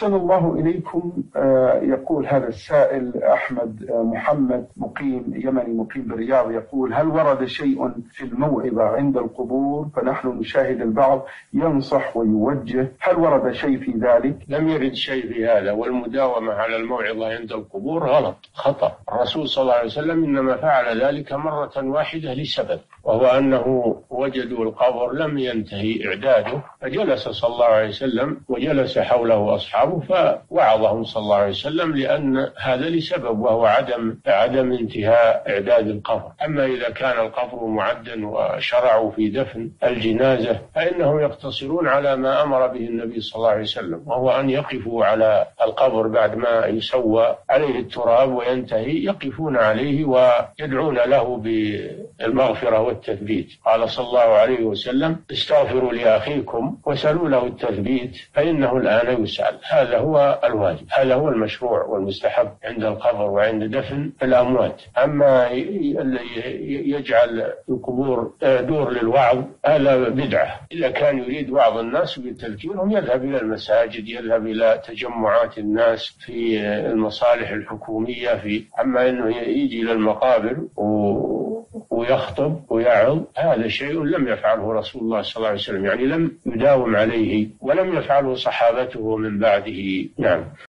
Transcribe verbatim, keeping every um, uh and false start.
أحسن الله إليكم. يقول هذا السائل أحمد محمد مقيم يمني مقيم بالرياض، يقول: هل ورد شيء في الموعظة عند القبور؟ فنحن نشاهد البعض ينصح ويوجه، هل ورد شيء في ذلك؟ لم يرد شيء في هذا، والمداومة على الموعظة عند القبور غلط خطأ. الرسول صلى الله عليه وسلم إنما فعل ذلك مرة واحدة لسبب، وهو أنه وجدوا القبر لم ينتهي إعداده، فجلس صلى الله عليه وسلم وجلس حوله أصحابه فوعظهم صلى الله عليه وسلم، لأن هذا لسبب، وهو عدم عدم انتهاء إعداد القبر. أما إذا كان القبر معدا وشرعوا في دفن الجنازة فإنهم يقتصرون على ما أمر به النبي صلى الله عليه وسلم، وهو أن يقفوا على القبر بعد ما يسوى عليه التراب وينتهي، يقفون عليه ويدعون له بالمغفرة والتثبيت. قال صلى الله عليه وسلم: استغفروا لأخيكم وسلوا له التثبيت فإنه الآن يسأل. هذا هو الواجب، هذا هو المشروع والمستحب عند القبر وعند دفن الأموات. أما يجعل القبور دور للوعظ هذا بدعة. إذا كان يريد وعظ الناس بالتذكيرهم يذهب إلى المساجد، يذهب إلى تجمعات الناس في المصالح الحكومية. في أما أنه يجي إلى المقابر ويخطب ويعظ، هذا شيء لم يفعله رسول الله صلى الله عليه وسلم، يعني لم يداوم عليه ولم يفعله صحابته من بعده. نعم.